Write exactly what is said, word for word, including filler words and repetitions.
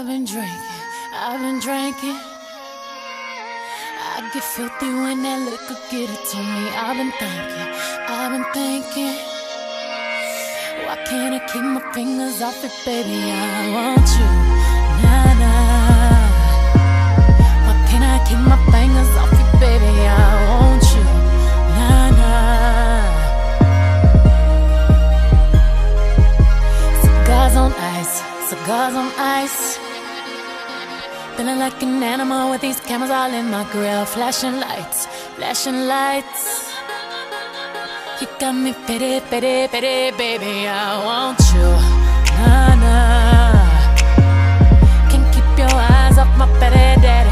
been drinking, I've been drinking. I get filthy when that liquor get it to me. I've been thinking, I've been thinking, why can't I keep my fingers off it, baby? I want you, nah, nah. Why can't I keep my fingers off it, baby? I want you, nah, nah. Cigars on ice, cigars on ice. Feeling like an animal with these cameras all in my grill. Flashing lights, flashing lights. You got me pity, pity, pity, baby. I want you, nah, nah. Can't keep your eyes off my pity daddy.